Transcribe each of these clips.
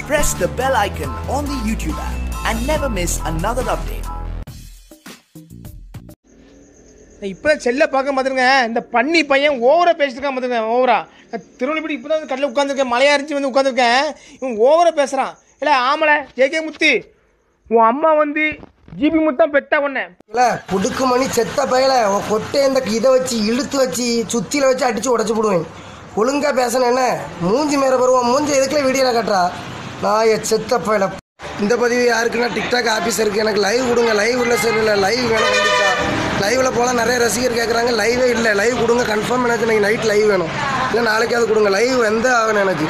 press the bell icon on the YouTube app and never miss another update. இப்போ செல்ல பார்க்க பார்த்துருங்க. இந்த பன்னி பையன் ஓவரா பேசிட்டுருக்கான் பார்த்துருங்க. ஓவரா திருவள்ளுபடி இப்போ தான் கடையில் உட்காந்துருக்கேன், மலையா இருந்துச்சு வந்து உட்காந்துருக்கேன். இவன் ஓவரா பேசுகிறான். இல்லை ஆமலை ஜேகே முத்து, உன் அம்மா வந்து ஜிபி முத்தான் பெத்தா ஒன்று இல்லை புடுக்கு மணி செத்த பயல உன் கொட்டை இந்த இதை வச்சு இழுத்து வச்சு சுத்தியில் வச்சு அடித்து உடச்சி போடுவேன். ஒழுங்காக பேசணும் என்ன மூஞ்சி மேலே வருவான். மூஞ்சி எதுக்குள்ள வீடியோவில் காட்டுறா நான் செத்த பயல. இந்த பதிவு யாருக்குன்னா டிக்டாக் ஆஃபீஸருக்கு எனக்கு லைவ் கொடுங்க. லைவ் இல்லை சரி இல்லை லைவ் வேணும். கண்டிப்பாக லைவில் போகலாம். நிறைய ரசிகர் கேட்குறாங்க. லைவே இல்லை, லைவ் கொடுங்க கன்ஃபார்ம். எனக்கு இன்னைக்கு நைட் லைவ் வேணும், இல்லை நாளைக்காவது கொடுங்க. லைவ் எந்த ஆகணும் எனக்கு.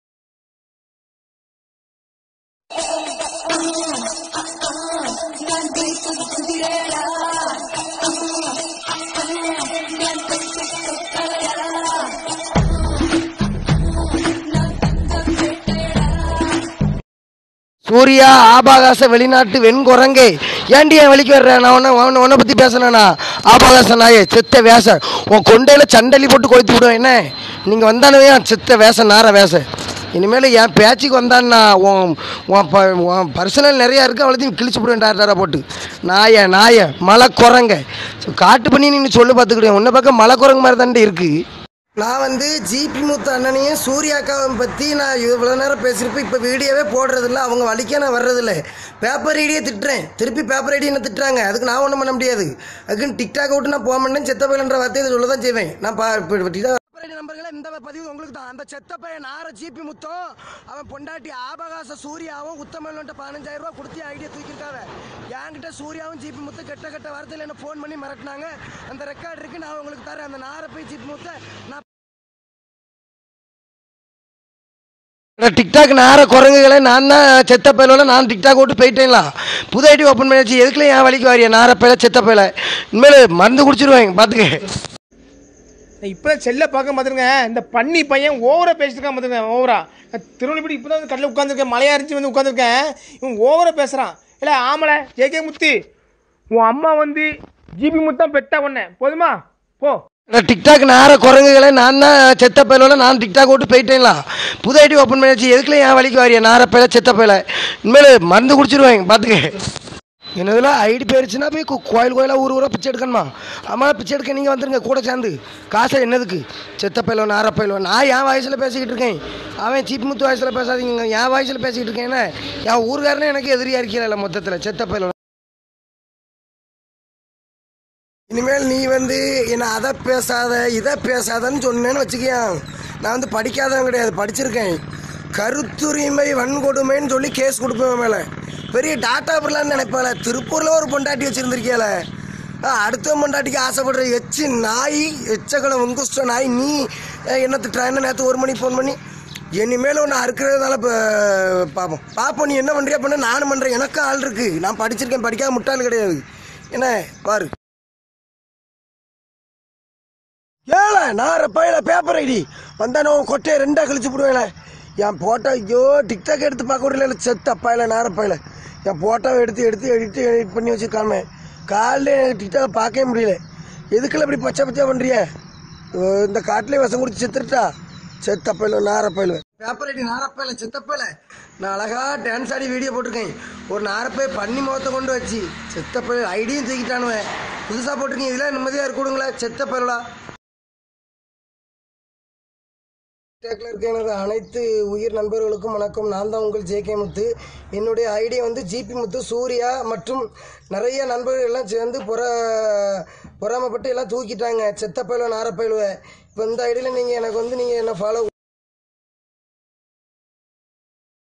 சூர்யா ஆபாகாச வெளிநாட்டு வெண்குரங்கே ஏன்டி என் வெளிக்கு வர்றேன்? நான் உன்னை பற்றி பேசுனேண்ணா ஆபாகாச நாயே செத்த வேச உன் கொண்டையில் சண்டலி போட்டு கொளுத்தி விடுவேன். என்ன நீங்கள் வந்தானவே செத்த வேச நார வேச. இனிமேல் என் பேச்சுக்கு வந்தான்னா உன் பர்சனல் நிறையா இருக்குது, அவ்வளோத்தையும் கிழிச்சு விடுவேன் டாரா போட்டு. நாய மலை குரங்க காட்டு பண்ணி நீ சொல்லு பார்த்துக்கிட்டேன். உன்னை பக்கம் மலை குரங்கு மாதிரி தாண்டி இருக்குது. நான் வந்து ஜிபி முத்து அண்ணனையும் சூர்யாக்காவை பற்றி நான் இவ்வளோ நேரம் பேசியிருப்பேன். இப்போ வீடியோவே போடுறதில்ல, அவங்க வலிக்க நான் வர்றதில்ல. பேப்பர் ஐடியை திட்டுறேன், திருப்பி பேப்பர் ஐடி என்ன திட்டுறாங்க. அதுக்கு நான் ஒன்றும் பண்ண முடியாது. அதுக்குன்னு டிக்டாக் விட்டு நான் போக மாட்டேன். செத்த பையன்ற வார்த்தையை சொல்ல தான் செய்வேன். நான் நம்பர்களை இந்த பதிவு உங்களுக்கு தான். அந்த செத்த பையன் நார ஜிபி முத்தும் அவன் பொண்டாட்டி ஆபகாச சூர்யாவும் உத்தமன்ட்ட 15,000 ரூபா கொடுத்து ஐடியா தூக்கியிருக்காங்க. என்கிட்ட சூர்யாவும் ஜிபி முத்து கெட்ட வார்த்தையில் என்ன ஃபோன் பண்ணி மிரட்டினாங்க. அந்த ரெக்கார்டு இருக்கு, நான் உங்களுக்கு தரேன். அந்த நார போய் ஜிபி முத்தை நான் டிக்டாக் நார குரங்குகளை நான் தான் செத்த பயில. நான் டிக்டாக் விட்டு போயிட்டேங்களா, புது ஐடி ஓப்பன் பண்ணியாச்சு. எதுக்குள்ள என் வலிக்கு வாரியா நார பயில செத்த பயில. இனிமேல் மருந்து குடிச்சிருவாங்க பார்த்துக்க. இப்போ செல்ல பார்க்க பார்த்துருங்க. இந்த பன்னி பையன் ஓவரா பேசிட்டுருக்கான் பார்த்துருங்க. ஓவரா திருவள்ளுபடி இப்போ தான் கடையில் உட்காந்துருக்கேன், மலையா இருந்துச்சு வந்து உட்காந்துருக்கேன். இவன் ஓவரா பேசுகிறான். இல்லை ஆமலை ஜேகே முத்து, உன் அம்மா வந்து ஜிபி முத்தான் பெத்தா ஒன்று போதுமா போ. டிக்டாக் நார குரங்குகளை நான் தான் செத்த பயில. நான் டிக்டாக் விட்டு போயிட்டேங்களா, புது ஐடி ஓப்பன் பண்ணியாச்சு. எதுக்குள்ள என் வலிக்கு வாரியா நார பயில செத்த பயில. இனிமேல் மருந்து குடிச்சிருவாங்க பார்த்துக்க. என்னதில் ஐடி போயிடுச்சுன்னா போய் கோயிலாக ஊராக பிச்சை எடுக்கணுமா? ஆமாம் பிச்சை எடுக்க நீங்கள் வந்துருங்க கூட சேர்ந்து. காசை என்னதுக்கு செத்த பயிலோ நார பயிலோ? நான் என் வயசில் பேசிக்கிட்டு இருக்கேன், அவன் சீப் முத்து வயசில் பேசாதீங்க. என் வயசில் பேசிக்கிட்டு இருக்கேன். என் ஊருக்காரனே எனக்கு எதிரியாக இருக்கல மொத்தத்தில் செத்த பயிலோ. இனிமேல் நீ வந்து என்னை அதை பேசாத இதை பேசாதன்னு சொன்னேன்னு வச்சுக்கேன். நான் வந்து படிக்காதவன் கிடையாது, படிச்சிருக்கேன். கருத்துரிமை வன்கொடுமைன்னு சொல்லி கேஸ் கொடுப்பேன் மேலே. பெரிய டாட்டா பிள்ளான்னு நினைப்பால. திருப்பூரில் ஒரு பொண்டாட்டி வச்சுருந்துருக்கியால, அடுத்த பொண்டாட்டிக்கு ஆசைப்படுற எச்சு நாய், எச்சக்கலை உங்குஷ்ட நாய். நீ என்ன திட்டுறான்னு நேற்று 1 மணிக்கு ஃபோன் பண்ணி இனிமேல் ஒன்று அறுக்கிறதுனால பார்ப்போம். நீ என்ன பண்ணுறியா பண்ண, நானும் பண்ணுறேன். எனக்கு ஆள் இருக்குது, நான் படிச்சிருக்கேன், படிக்காத முட்டாள் கிடையாது. என்ன பாரு ஏழை நார பயில பேப்பர் ஐடி வந்தானோ கொட்டையை 2ஆக கழிச்சு போடுவேன். என் போட்டோ ஐயோ டிக்டாக் எடுத்து பார்க்க விடல. செத்த பயில நார பயில என் போட்டோவை எடுத்து எடிட் பண்ணி வச்சுருக்காமே. காலையில் டிக்டாக் பார்க்கவே முடியல. எதுக்குள்ள இப்படி பச்சை பண்ணுறிய? இந்த காட்டிலே விஷம் குடிச்சு செத்துட்டா செத்த பயில நார பயில. பேப்பர் ஐடி நார பயில செத்த பயில. நான் அழகாக டான்ஸ் ஆடி வீடியோ போட்டிருக்கேன். ஒரு நாரப்பை பண்ணி முகத்தை கொண்டு வச்சு செத்த பயில ஐடியும் தூக்கிட்டானுவேன். புதுசாக போட்டிருக்கேன். இதெல்லாம் நிம்மதியாக இருக்கணுங்களா செத்த பயிலா. டிக்டாக்ல இருக்க எனது அனைத்து உயிர் நண்பர்களுக்கும் வணக்கம். நான் தான் உங்கள் ஜேகே முத்து. என்னுடைய ஐடியா வந்து ஜிபி முத்து, சூர்யா மற்றும் நிறைய நண்பர்கள் எல்லாம் சேர்ந்து பொறாமப்பட்டு எல்லாம் தூக்கிட்டாங்க செத்த பயிலுவ நார பயிலுவ. இப்போ இந்த ஐடியில் நீங்கள் எனக்கு வந்து நீங்கள் என்ன ஃபாலோ